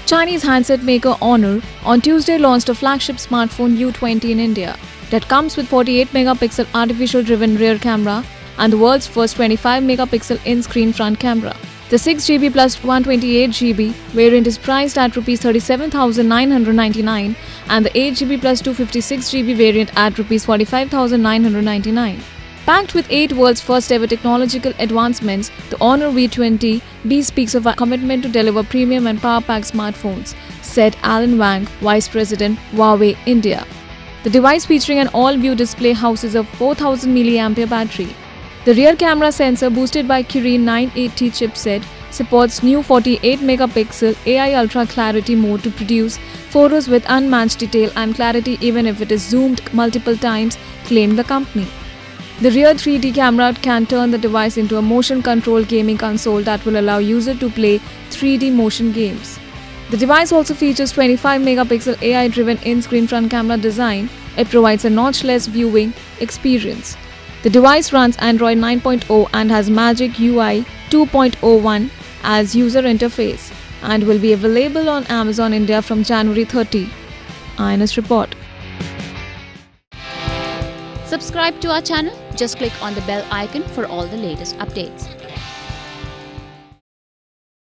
Chinese handset maker Honor on Tuesday launched a flagship smartphone View20 in India that comes with 48-megapixel artificial-driven rear camera and the world's first 25-megapixel in-screen front camera. The 6GB plus 128GB variant is priced at Rs 37,999 and the 8GB plus 256GB variant at Rs 45,999. Packed with 8 world's first ever technological advancements, the Honor V20B speaks of a commitment to deliver premium and power-packed smartphones, said Alan Wang, Vice President, Huawei India. The device, featuring an all-view display, houses a 4000 mAh battery. The rear camera sensor, boosted by Kirin 980 chipset, supports new 48-megapixel AI Ultra Clarity mode to produce photos with unmatched detail and clarity even if it is zoomed multiple times, claimed the company. The rear 3D camera can turn the device into a motion-controlled gaming console that will allow users to play 3D motion games. The device also features 25-megapixel AI-driven in-screen front camera design. It provides a notchless viewing experience. The device runs Android 9.0 and has Magic UI 2.01 as user interface and will be available on Amazon India from January 30. INS report. Subscribe to our channel. Just click on the bell icon for all the latest updates.